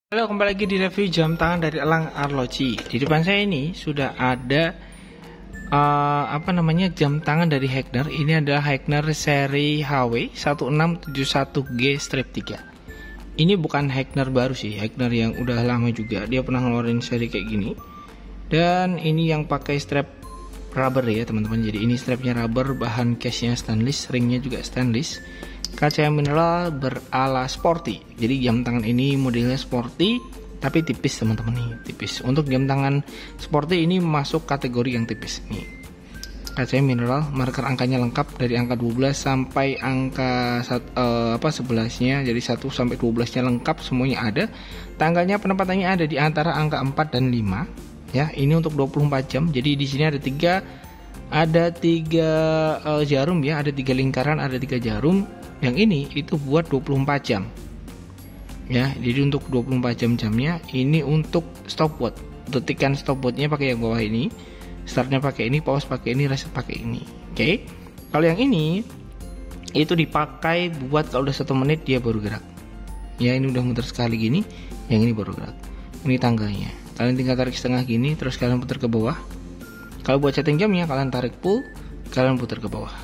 Halo, kembali lagi di review jam tangan dari Elang Arloji. Di depan saya ini sudah ada jam tangan dari Hegner. Ini adalah Hegner seri HW 1671G strip 3. Ini bukan Hegner baru sih, Hegner yang udah lama juga. Dia pernah ngeluarin seri kayak gini. Dan ini yang pakai strap rubber ya teman-teman. Jadi ini strapnya rubber, bahan case-nya stainless, ringnya juga stainless. Kaca mineral berala sporty. Jadi jam tangan ini modelnya sporty tapi tipis teman-teman nih, tipis. Untuk jam tangan sporty ini masuk kategori yang tipis nih. Kaca mineral, marker angkanya lengkap dari angka 12 sampai angka 11-nya. Jadi 1 sampai 12-nya lengkap semuanya ada. Tanggalnya penempatannya ada di antara angka 4 dan 5. Ya, ini untuk 24 jam. Jadi di sini ada tiga jarum ya, ada 3 lingkaran, ada 3 jarum. Yang ini itu buat 24 jam ya, jadi untuk 24 jam-jamnya. Ini untuk stopwatch, detikan stopwatchnya pakai yang bawah ini, startnya pakai ini, pause pakai ini, reset pakai ini. Oke. Kalau yang ini itu dipakai buat kalau udah 1 menit dia baru gerak ya. Ini udah muter sekali gini, yang ini baru gerak. Ini tanggalnya, kalian tinggal tarik setengah gini, terus kalian putar ke bawah. Kalau buat setting jamnya kalian tarik pull, kalian putar ke bawah.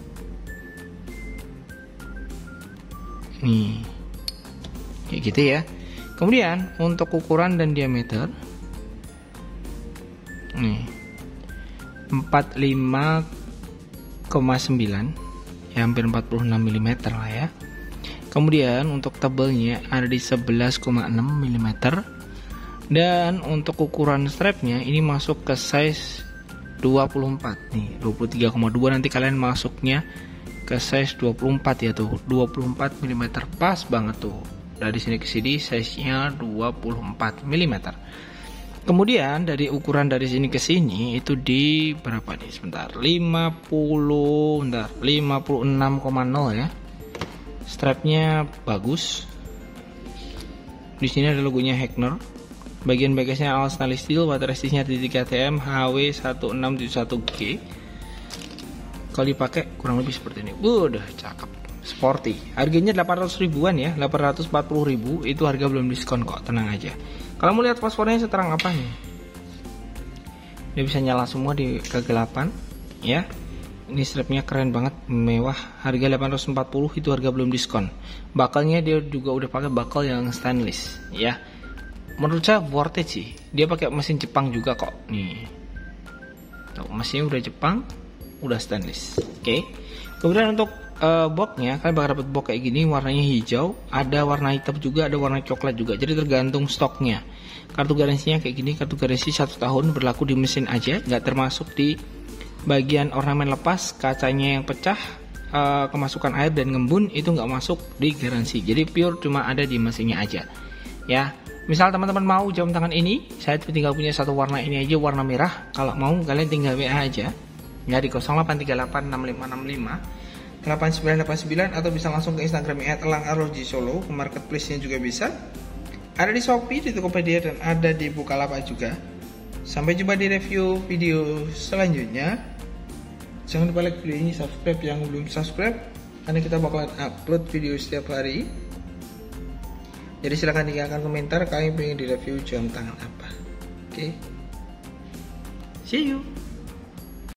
Nih, kayak gitu ya. Kemudian untuk ukuran dan diameter, nih 45,9 ya, hampir 46 mm lah ya. Kemudian untuk tebelnya ada di 11,6 mm. Dan untuk ukuran strapnya ini masuk ke size 24 nih, 23,2. Nanti kalian masuknya ke size 24 ya tuh, 24 mm pas banget tuh. Dari sini ke sini size-nya 24 mm. Kemudian dari ukuran dari sini ke sini itu di berapa nih? Sebentar, 56,0 ya. Strapnya bagus. Di sini ada logonya Hegner. Bagian bagasinya all stainless steel, water resistnya 3 TM, HW 1671G. Kalau dipakai kurang lebih seperti ini. Udah cakep, sporty. Harganya 800 ribuan ya, 840 ribu. Itu harga belum diskon kok, tenang aja. Kalau mau lihat fosfornya seterang apa nih, dia bisa nyala semua di kegelapan ya. Ini strapnya keren banget, mewah. Harga 840, itu harga belum diskon. Bakalnya dia juga udah pakai bakal yang stainless ya. Menurut saya worth it sih. Dia pakai mesin Jepang juga kok. Nih, tuh, mesinnya udah Jepang, udah stainless. Oke. Kemudian untuk boxnya, kalian bakal dapat box kayak gini, warnanya hijau, ada warna hitam juga, ada warna coklat juga. Jadi tergantung stoknya. Kartu garansinya kayak gini, kartu garansi 1 tahun, berlaku di mesin aja, nggak termasuk di bagian ornamen lepas, kacanya yang pecah, kemasukan air dan ngembun itu nggak masuk di garansi. Jadi pure cuma ada di mesinnya aja. Ya. Misal teman-teman mau jam tangan ini, saya tinggal punya satu warna ini aja, warna merah. Kalau mau kalian tinggal WA aja ya di 083865558989, atau bisa langsung ke Instagram @elangarloji_solo, ke marketplace-nya juga bisa. Ada di Shopee, di Tokopedia, dan ada di Bukalapak juga. Sampai jumpa di review video selanjutnya. Jangan lupa like video ini, subscribe yang belum subscribe, karena kita bakalan upload video setiap hari. Jadi silahkan tinggalkan komentar kalian pengen di review jam tangan apa. Oke. See you.